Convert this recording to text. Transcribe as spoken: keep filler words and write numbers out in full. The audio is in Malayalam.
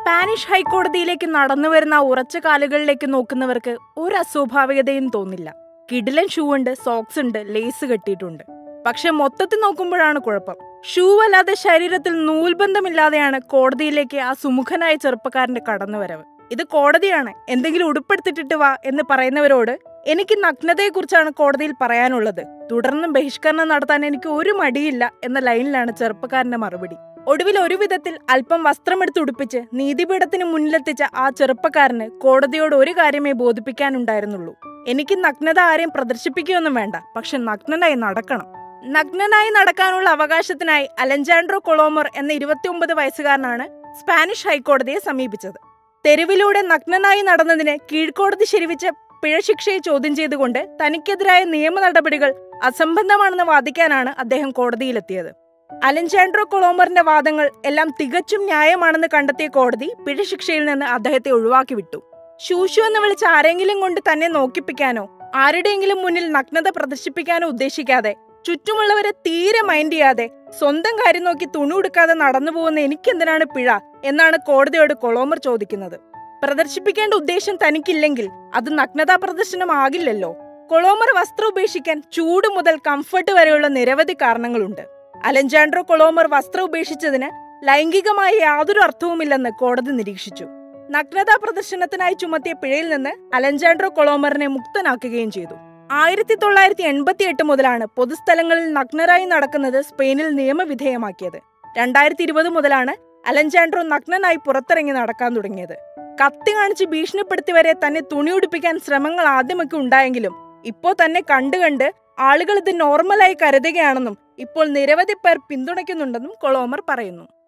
സ്പാനിഷ് ഹൈക്കോടതിയിലേക്ക് നടന്നു വരുന്ന ഉറച്ച കാലുകളിലേക്ക് നോക്കുന്നവർക്ക് ഒരു അസ്വാഭാവികതയും തോന്നില്ല. കിടിലൻ ഷൂ ഉണ്ട്, സോക്സ് ഉണ്ട്, ലേസ് കെട്ടിയിട്ടുണ്ട്. പക്ഷെ മൊത്തത്തിൽ നോക്കുമ്പോഴാണ് കുഴപ്പം. ഷൂ അല്ലാതെ ശരീരത്തിൽ നൂൽബന്ധമില്ലാതെയാണ് കോടതിയിലേക്ക് ആ സുമുഖനായ ചെറുപ്പക്കാരന്റെ കടന്നുവരവ്. ഇത് കോടതിയാണ്, എന്തെങ്കിലും ഉടുപ്പെടുത്തിട്ടിട്ട് വാ എന്ന് പറയുന്നവരോട് എനിക്ക് നഗ്നതയെക്കുറിച്ചാണ് കോടതിയിൽ പറയാനുള്ളത്, തുടർന്നും ബഹിഷ്കരണം നടത്താൻ എനിക്ക് ഒരു മടിയില്ല എന്ന ലൈനിലാണ് ചെറുപ്പക്കാരന്റെ മറുപടി. ഒടുവിൽ ഒരു വിധത്തിൽ അല്പം വസ്ത്രമെടുത്തുടുപ്പിച്ച് നീതിപീഠത്തിന് മുന്നിലെത്തിച്ച ആ ചെറുപ്പക്കാരന് കോടതിയോട് ഒരു കാര്യമേ ബോധിപ്പിക്കാനുണ്ടായിരുന്നുള്ളൂ. എനിക്ക് നഗ്നത ആരെയും പ്രദർശിപ്പിക്കുകയൊന്നും വേണ്ട, പക്ഷെ നഗ്നനായി നടക്കണം. നഗ്നനായി നടക്കാനുള്ള അവകാശത്തിനായി അലജാൻഡ്രോ കൊളോമർ എന്ന ഇരുപത്തിയൊമ്പത് വയസ്സുകാരനാണ് സ്പാനിഷ് ഹൈക്കോടതിയെ സമീപിച്ചത്. തെരുവിലൂടെ നഗ്നനായി നടന്നതിന് കീഴ്ക്കോടതി ശരിവെച്ച പിഴശിക്ഷയെ ചോദ്യം ചെയ്തുകൊണ്ട് തനിക്കെതിരായ നിയമ നടപടികൾ അസംബന്ധമാണെന്ന് വാദിക്കാനാണ് അദ്ദേഹം കോടതിയിലെത്തിയത്. അലജാൻഡ്രോ കൊളോമറിന്റെ വാദങ്ങൾ എല്ലാം തികച്ചും ന്യായമാണെന്ന് കണ്ടെത്തിയ കോടതി പിഴശിക്ഷയിൽ നിന്ന് അദ്ദേഹത്തെ ഒഴിവാക്കി വിട്ടു. ശൂശു എന്ന് വിളിച്ച് ആരെങ്കിലും കൊണ്ട് തന്നെ നോക്കിപ്പിക്കാനോ ആരുടെയെങ്കിലും മുന്നിൽ നഗ്നത പ്രദർശിപ്പിക്കാനോ ഉദ്ദേശിക്കാതെ, ചുറ്റുമുള്ളവരെ തീരെ മൈൻഡ് ചെയ്യാതെ സ്വന്തം കാര്യം നോക്കി തുണി ഉടുക്കാതെ നടന്നു പോകുന്ന എനിക്കെന്തിനാണ് പിഴ എന്നാണ് കോടതിയോട് കൊളോമർ ചോദിക്കുന്നത്. പ്രദർശിപ്പിക്കേണ്ട ഉദ്ദേശം തനിക്കില്ലെങ്കിൽ അത് നഗ്നതാ പ്രദർശനമാകില്ലല്ലോ. കൊളോമർ വസ്ത്രം ഉപേക്ഷിക്കാൻ ചൂട് മുതൽ കംഫർട്ട് വരെയുള്ള നിരവധി കാരണങ്ങളുണ്ട്. അലജാൻഡ്രോ കൊളോമർ വസ്ത്രം ഉപേക്ഷിച്ചതിന് ലൈംഗികമായ യാതൊരു അർത്ഥവുമില്ലെന്ന് കോടതി നിരീക്ഷിച്ചു. നഗ്നതാ പ്രദർശനത്തിനായി ചുമത്തിയ പിഴയിൽ നിന്ന് അലജാൻഡ്രോ കൊളോമറിനെ മുക്തനാക്കുകയും ചെയ്തു. ആയിരത്തി തൊള്ളായിരത്തി എൺപത്തി എട്ട് മുതലാണ് പൊതുസ്ഥലങ്ങളിൽ നഗ്നരായി നടക്കുന്നത് സ്പെയിനിൽ നിയമവിധേയമാക്കിയത്. രണ്ടായിരത്തി ഇരുപത് മുതലാണ് അലജാൻഡ്രോ നഗ്നനായി പുറത്തിറങ്ങി നടക്കാൻ തുടങ്ങിയത്. കത്തി കാണിച്ച് ഭീഷണിപ്പെടുത്തി വരെ തന്നെ തുണിയുടുപ്പിക്കാൻ ശ്രമങ്ങൾ ആദ്യമൊക്കെ ഉണ്ടായെങ്കിലും ഇപ്പോൾ തന്നെ കണ്ടു കണ്ട് ആളുകൾ ഇത് നോർമലായി കരുതുകയാണെന്നും ഇപ്പോൾ നിരവധി പേർ പിന്തുണയ്ക്കുന്നുണ്ടെന്നും കൊളോമർ പറയുന്നു.